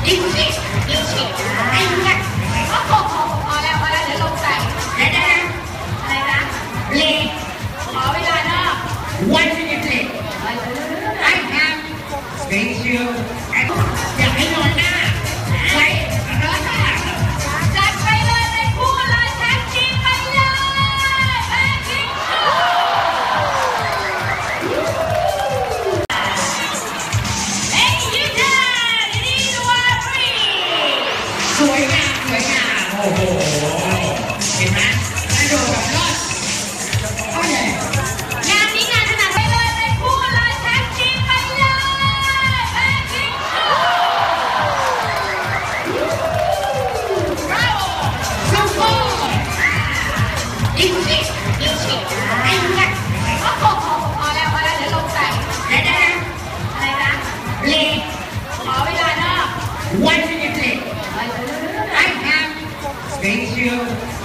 อินชิไอ้เนี่ยโอ้โหพอแล้วเดี๋ยวลงใส่แล้วนะอะไรนะเลทขอเวลานอก1 minute late I have special อยากให้นอนหน้าไว้จัดไปเลยในคู่เลยแท็กทีมไปเลยแท็กทีมสวยงามโอ้โหเห็นไหมกระโดดแบบรอดโอเคงานนี้งานขนาดไปเลยในคู่เลยแท็กทีมไปเลยแท็กทีมบราโวซูเปอร์อินชิไอ้เนี่ยโอ้โหพอแล้วเดี๋ยวลงใส่แล้วนะอะไรนะเลทขอเวลานอก1 minute late I have special